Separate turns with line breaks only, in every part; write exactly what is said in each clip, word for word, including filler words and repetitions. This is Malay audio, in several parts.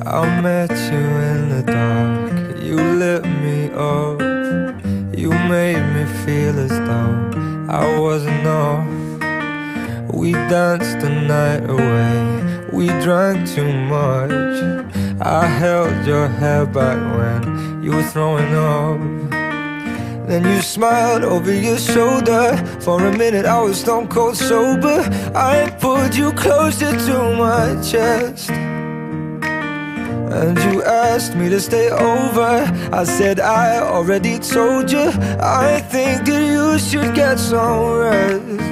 I met you in the dark, you lit me up. You made me feel as though I wasn't off. We danced the night away, we drank too much. I held your hair back when you were throwing up. Then you smiled over your shoulder. For a minute I was stone cold sober. I pulled you closer to my chest, and you asked me to stay over. I said I already told you, I think that you should get some rest.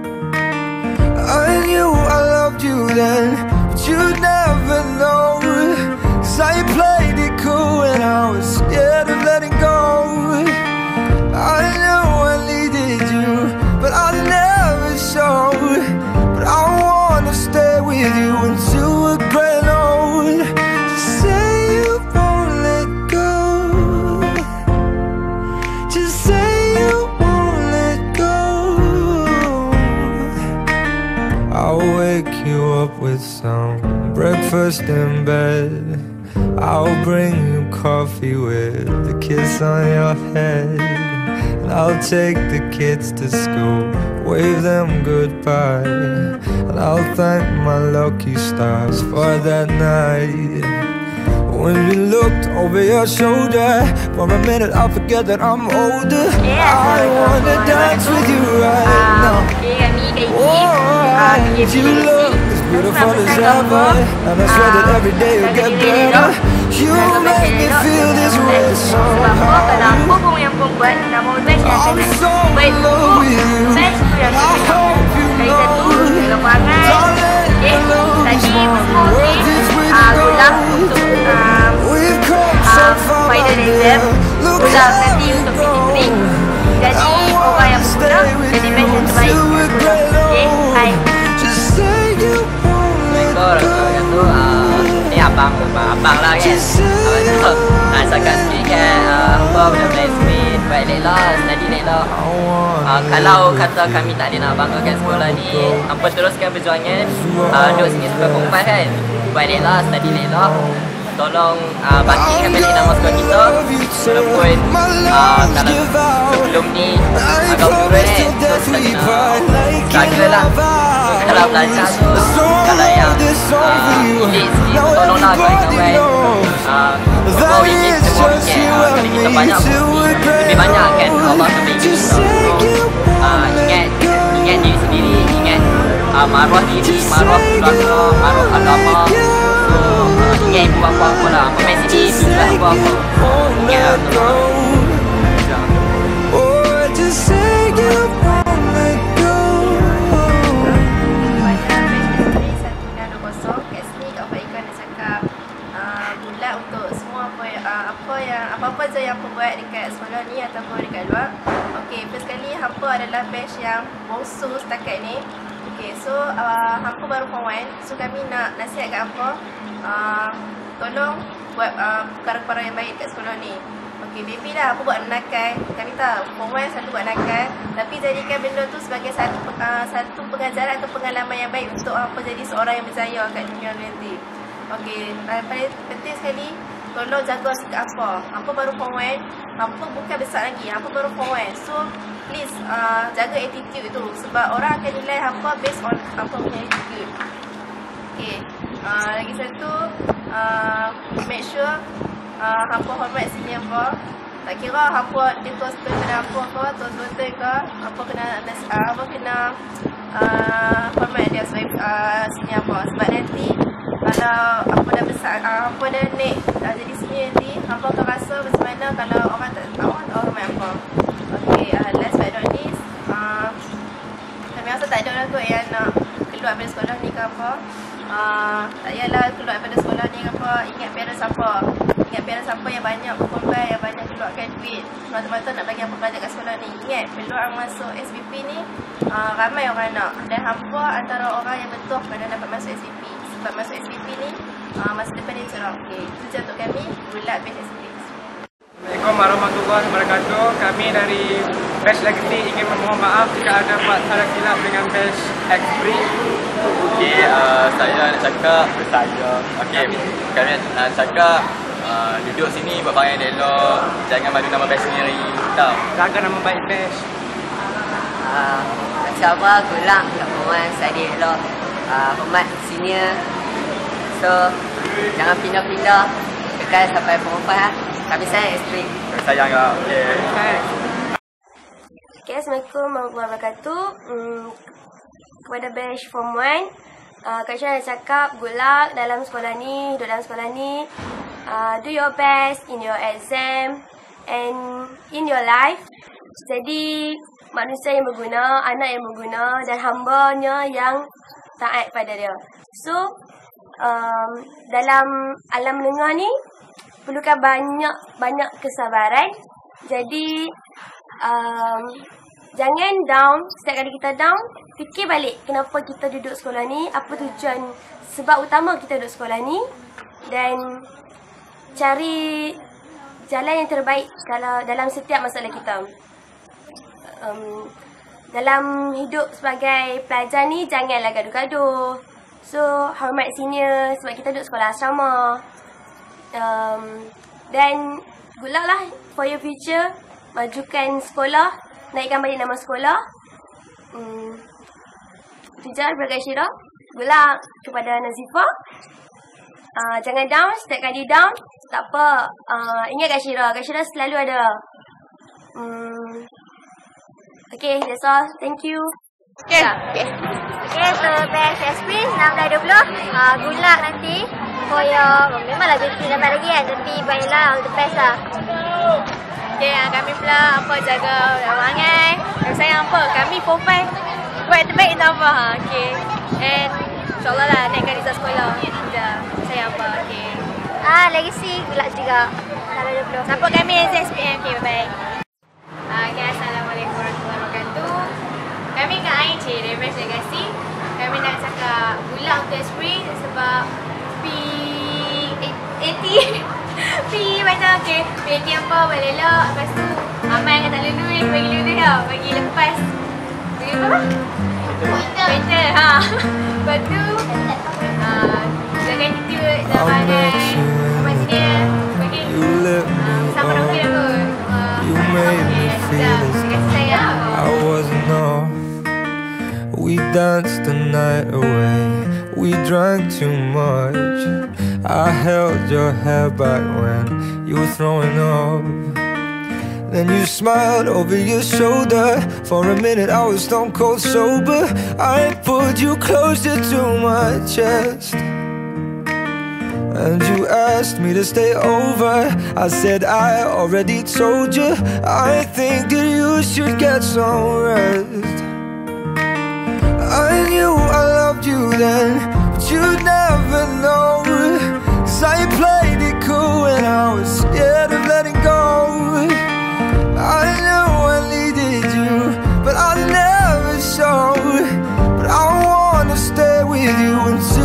I knew I loved you then, but you'd never know. Cause I played it cool and I was scared of letting go. I know I needed you, but I never showed. But I wanna stay with you until we're grown old. Just say you won't let go. Just say you won't let go. I'll wake you up with some breakfast in bed. I'll bring you coffee with a kiss on your head. I'll take the kids to school, wave them goodbye, and I'll thank my lucky stars for that night. When you looked over your shoulder, for a minute I forget that I'm older. I wanna dance with you right now. Oh, you look as beautiful as ever, and I swear that every day you'll get better. You make me feel this way somehow. I'm so in love with you. I hope you know, darling, I love is my world is with gold. We've come so far now. Look how we go. I wanna stay with you until we're grown old. Just say you won't let go.
Abang abang lah kan. Lepas tu rasakan sendiri kan, hampa benar-benar sweet, baik Layla, study Layla. uh, Kalau kata kami tak ada nak banggakan sekolah ni, hampa teruskan perjuangan, uh, duduk sini sampai form five kan. Baik Layla, study Layla. Tolong uh, bangkitkan balik nama sekolah kita. Walaupun uh, kalau sebelum ni agak turun kan, so kita kena struggle lah. So kalau belajar tu, kalau yang uh, lead sikit, tolonglah kawan-kawan uh, bawa ingin semua fikir, uh, kalau kita banyak bukti, lebih banyak kan Allah akan bagi kita. So uh, ingat, ingat diri sendiri, ingat uh, maruah diri, maruah keluarga, maruah agama. So uh, ingat ibu bapa apa lah, pemain sini juga ibu bapa. Ingat lah.
Apa-apa je yang hampa buat dekat sekolah ni ataupun dekat luar. Okay, first kali hampa adalah batch yang bongsu setakat ni. Okay, so uh, hampa baru form one. So kami nak nasihat kat hampa, uh, tolong buat uh, perkara-perkara yang baik dekat sekolah ni. Okay, maybe lah hampa buat nakal. Kami tahu form one selalu buat nakal, tapi jadikan benda tu sebagai satu uh, satu pengajaran atau pengalaman yang baik untuk hampa jadi seorang yang berjaya kat dunia nanti. Okay, uh, paling penting sekali, tolong jaga sikap hampa. Hampa baru form one, hampa bukan besar lagi, hampa baru form one. So please uh, jaga attitude tu, sebab orang akan nilai hampa based on hampa punya attitude. Okay, uh, lagi satu, uh, make sure uh, hampa hormat senior hampa. Tak kira hampa dia tua setengah pada hampa ke, tua-tua ke, hampa kena uh, hampa kena uh, hormat dia sebagai uh, senior hampa. Sebab nanti kalau hampa dah besar, uh, hampa dah naik uh, jadi senior nanti, hampa akan rasa macam mana kalau orang tak orang tak hormat hampa. Okay, uh, last but not least, uh, kami rasa tak ada orang kot yang nak keluar daripada sekolah ni ke apa. Uh, tak payahlah keluar daripada sekolah ni ke apa. Ingat parents apa, ingat parents apa yang banyak berkorban, yang banyak keluarkan duit mata-mata nak bagi hampa belajar kat sekolah ni. Ingat, peluang masuk S B P ni uh, ramai orang nak, dan hampa antara orang yang betul pada dapat masuk S B P. Sebab masuk S B P ni uh, masa depan dia cerah. Okay, itu je untuk kami. Good luck batch S B P.
Assalamualaikum warahmatullahi wabarakatuh. Kami dari Bash Legacy ingin memohon maaf jika ada buat salah silap dengan Bash X-Free.
Okay, uh, saya nak cakap saya. Okay, kami nak cakap uh, duduk sini buat barang yang elok. Jangan malu nama Bash sendiri. Tahu?
Jaga nama baik Bash.
Uh, InsyaAllah gelak nak perempuan study elok, uh, hormat senior. So jangan pindah-pindah, kekal sampai perempuan. Kami sayang isteri.
Sayang lah. Okay.
Okay, Assalamualaikum warahmatullahi wabarakatuh. Hmm, kepada batch Form one, uh, Kak Syah nak cakap good luck dalam sekolah ni, duduk dalam sekolah ni. Uh, do your best in your exam and in your life. Jadi manusia yang berguna, anak yang berguna dan hambanya yang taat pada dia. So, um, dalam alam menengah ni perlukan banyak banyak kesabaran. Jadi um, jangan down. Setiap kali kita down, fikir balik kenapa kita duduk sekolah ni, apa tujuan, sebab utama kita duduk sekolah ni, dan cari jalan yang terbaik kalau dalam setiap masalah kita. Um, dalam hidup sebagai pelajar ni, janganlah gaduh-gaduh. So, hormat senior sebab kita duduk sekolah asrama. Um, dan good luck lah for your future. Majukan sekolah, naikkan balik nama sekolah. Um, Itu je daripada Kak Syirah. Good luck kepada Nazifah. Uh, jangan down, setiap kali down, tak apa. Uh, ingat Kak Syirah, Kak Syirah selalu ada. Um, Okay, that's all. Thank you.
Okay. Okay. Okay, so Bash Experience enam belas dua puluh. Uh, good luck nanti for your, memanglah beauty dapat lagi kan, tapi baiklah, all the best lah.
Okay, uh, kami pula apa jaga ruangan. Kami sayang apa? Kami form five buat terbaik tak apa. Ha? Okay. And insyaAllah lah naikkan result sekolah. Sekejap. Sayang apa? Okay.
Ah, Legacy, good luck juga. enam belas dua puluh.
Support kami as S P M. Okay, bye-bye. Uh, okay, Assalamualaikum warahmatullahi wabarakatuh. Kami kat I C dari Bash Legacy. Kami nak cakap good luck untuk Esprit sebab P eighty P macam okay, P eighty apa boleh elok. Lepas tu Amal kata lulu ni, bagi lulu tau, bagi lepas bagi apa? Winter. Ha. Lepas tu uh, jangan attitude dalam badan Amal sini bagi uh, sama nak okey apa.
You made me feel as though I wasn't off. We danced the night away. We drank too much. I held your hair back when you were throwing up. Then you smiled over your shoulder. For a minute I was stone cold sober. I pulled you closer to my chest and you asked me to stay over. I said I already told you. I think that you should get some rest. I knew I loved you then, but you'd never know. Cause I played it cool when I was scared of letting go. I knew I needed you, but I never showed. But I wanna stay with you until